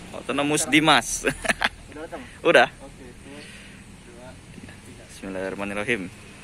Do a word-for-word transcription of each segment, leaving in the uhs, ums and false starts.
Autonomous Dimas. Udah datang? Udah. Oke, satu, dua, tiga. Bismillahirrahmanirrahim.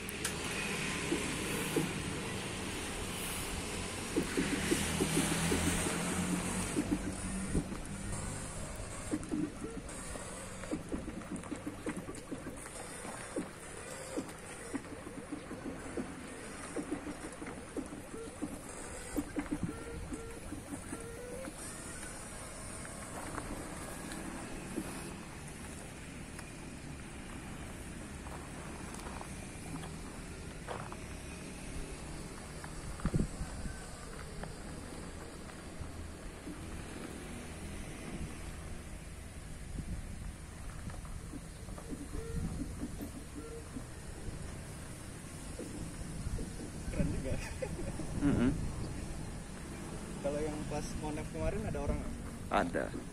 Keren juga. Mm-mm. Kalau yang pas Monef kemarin ada orang nggak? Ada.